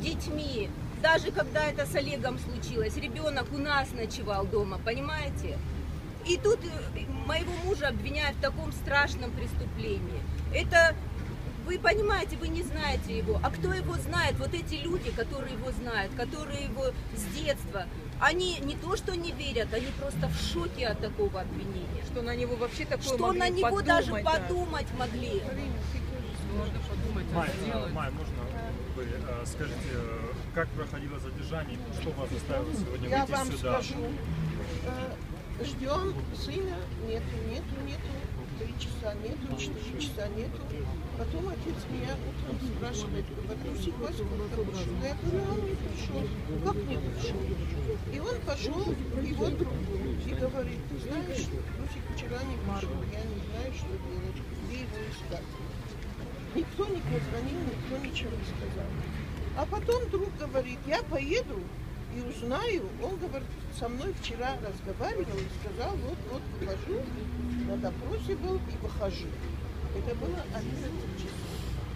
детьми. Даже когда это с Олегом случилось, ребенок у нас ночевал дома, понимаете? И тут моего мужа обвиняют в таком страшном преступлении. Это, вы понимаете, вы не знаете его. А кто его знает? Вот эти люди, которые его знают, которые его с детства, они не то что не верят, они просто в шоке от такого обвинения. Что на него вообще такое что могли на него подумать, даже да. подумать могли. Можно подумать. Майя, можно вы скажите, как проходило задержание, что вас заставило сегодня Я выйти вам сюда? скажу. Ждем сына, нету. 3 часа нету, 4 часа нету. Потом отец меня утром спрашивает, Васик, когда пришел? Я говорю, он не пришел. Как не пришел? И он пошел в его трубку и говорит, ты знаешь, Русик вчера не пришел, я не знаю, что делать, где его искать. Никто не позвонил, никто ничего не сказал. А потом друг говорит, я поеду и узнаю. Он, говорит, со мной вчера разговаривал и сказал, вот выхожу, на допросе был и выхожу. Это было 11 часов.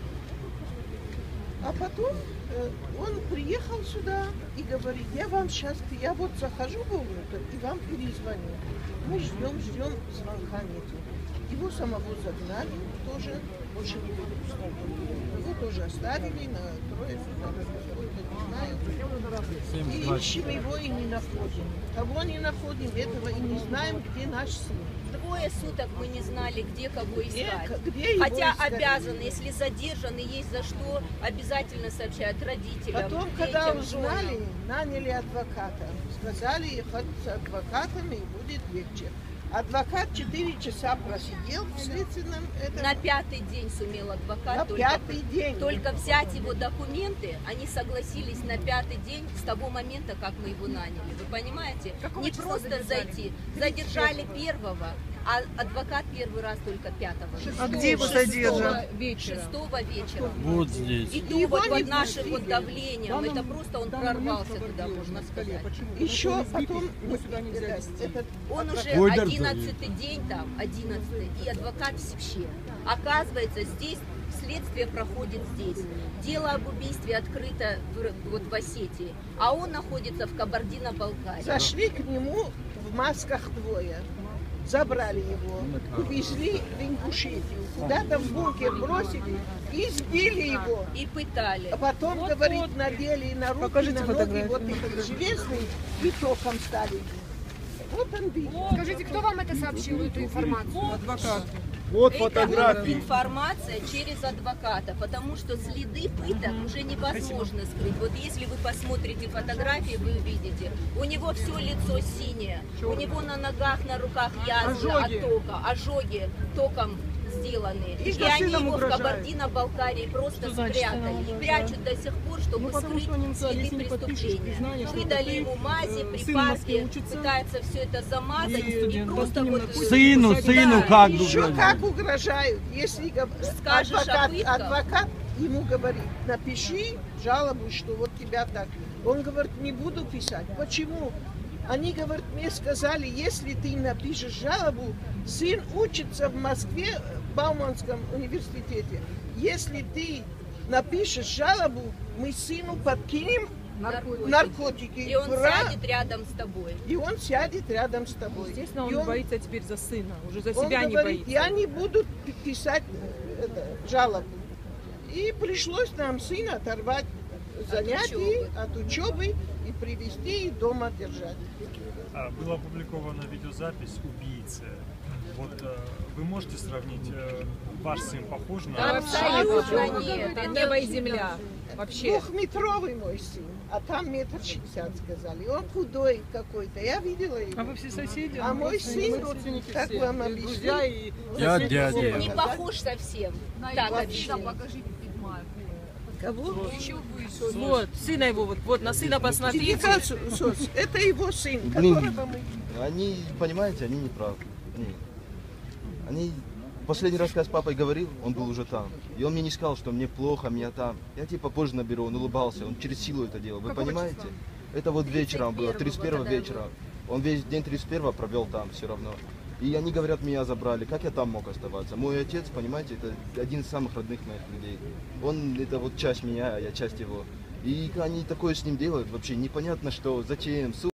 А потом он приехал сюда и говорит, я вот захожу вовнутрь и вам перезвоню. Мы ждем, звонка нету. Его самого загнали, тоже больше не буду узнавать. Его тоже оставили на трое суток, сколько не знаю. И ищем его и не находим. Кого не находим, этого и не знаем, где наш сын. 2 суток мы не знали, где кого искать. Где его Хотя искать? обязаны, если задержаны, есть за что, обязательно сообщают родителям. Потом, когда детям, узнали, женам. наняли адвоката. Сказали, ехать с адвокатами и будет легче. Адвокат 4 часа просидел в следственном... На 5-й день сумел адвокат На 5-й день. только взять его документы. Они согласились на 5-й день с того момента, как мы его наняли. Вы понимаете? Какого не числа просто задержали? зайти. Задержали 1-го, а адвокат первый раз только 5-го. А где его задержат? 6-го вечера. Вот здесь. И то Его вот не под нашим пустили. вот давлением, это просто он прорвался туда, можно сказать. Еще потом... Он уже Ой, 11-й день там, 11-й, и адвокат вообще. Оказывается, здесь следствие проходит здесь. Дело об убийстве открыто в Осетии, а он находится в Кабардино-Балкарии. Зашли к нему в масках 2. Забрали его, увезли в Ингушетию, куда-то в бункер бросили и сбили его. И пытали. А потом, говорит, надели на руки, Покажите на ноги фотографию. вот этот железный и током ставили. Вот он видел. Скажите, кто вам это сообщил, эту информацию? Адвокат. Вот Это фотографии. информация через адвоката, потому что следы пыток уже невозможно скрыть. Вот если вы посмотрите фотографии, вы увидите, у него все лицо синее, у него на ногах, на руках язвы от тока, ожоги током сделаны. И И что они сыном его в угрожают? Кабардино-Балкарии просто спрятали. И прячут до сих пор, чтобы скрыть следы преступления. Выдали ему мази, припарки, пытаются все это замазать и просто вот... Сыну как Еще угрожать? как угрожают, если Скажешь о пытках? адвокат ему говорит, напиши жалобу, что вот тебя так. Он говорит, не буду писать. Почему? Они, говорят, мне сказали, если ты напишешь жалобу, сын учится в Москве, в Бауманском университете. Если ты напишешь жалобу, мы сыну подкинем наркотики. И он сядет рядом с тобой. И он сядет рядом с тобой. Естественно, И он боится теперь за сына, уже за он себя не говорит, боится. я не буду писать жалобу. И пришлось нам сына оторвать занятий от учебы и привезти и дома держать. Была опубликована видеозапись убийцы. Вот вы можете сравнить, ваш сын похож на... Абсолютно нет. Это небо и земля. Вообще. 2-метровый мой сын, а там 1,60 м, сказали. Он худой какой-то, я видела его. А вы все соседи? А мой сын, родственники как все, вам друзья объяснить? и... Я дядя. Не похож совсем. Так, Вообще. Кого? Вот, сына его, вот на сына посмотрите. Это его сын, Блин, которого мы... они, понимаете, они не правы. Они... Последний раз, когда с папой говорил, он был уже там. И он мне не сказал, что мне плохо, меня там. Я тебе попозже наберу, он улыбался, он через силу это делал. Вы понимаете? Это вот вечером было, 31 вечера. Он весь день 31 провел там все равно. И они говорят, меня забрали. Как я там мог оставаться? Мой отец, понимаете, это один из самых родных моих людей. Он, это вот часть меня, а я часть его. И они такое с ним делают, вообще непонятно, что зачем.